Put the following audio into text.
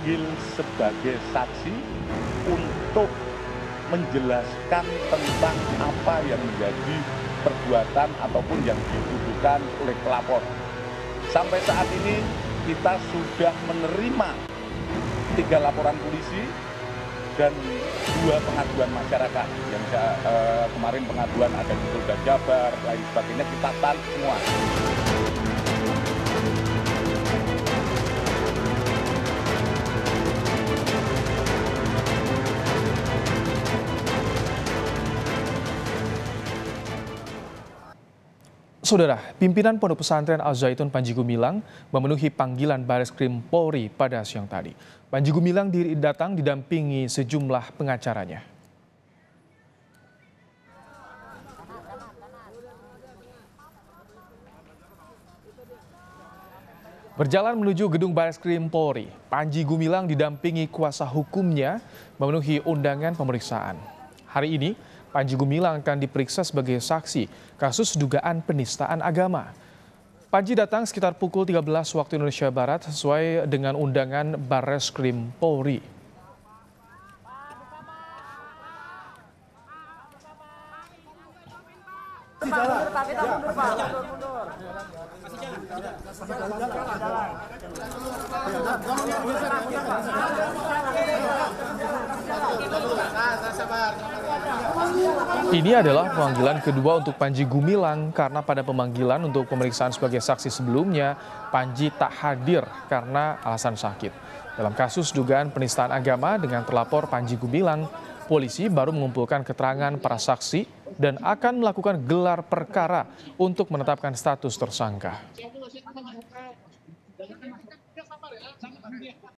dipanggil sebagai saksi untuk menjelaskan tentang apa yang menjadi perbuatan ataupun yang dituduhkan oleh pelapor. Sampai saat ini kita sudah menerima 3 laporan polisi dan 2 pengaduan masyarakat. Yang kemarin pengaduan ada di Polda Jabar, lain sebagainya, kita tarik semua. Saudara, pimpinan Pondok Pesantren Al-Zaitun Panji Gumilang memenuhi panggilan Bareskrim Polri pada siang tadi. Panji Gumilang datang didampingi sejumlah pengacaranya. Berjalan menuju gedung Bareskrim Polri, Panji Gumilang didampingi kuasa hukumnya memenuhi undangan pemeriksaan. Hari ini, Panji Gumilang akan diperiksa sebagai saksi kasus dugaan penistaan agama. Panji datang sekitar pukul 13 waktu Indonesia Barat sesuai dengan undangan Bareskrim Polri. Ini adalah pemanggilan kedua untuk Panji Gumilang karena pada pemanggilan untuk pemeriksaan sebagai saksi sebelumnya, Panji tak hadir karena alasan sakit. Dalam kasus dugaan penistaan agama dengan terlapor Panji Gumilang, polisi baru mengumpulkan keterangan para saksi dan akan melakukan gelar perkara untuk menetapkan status tersangka.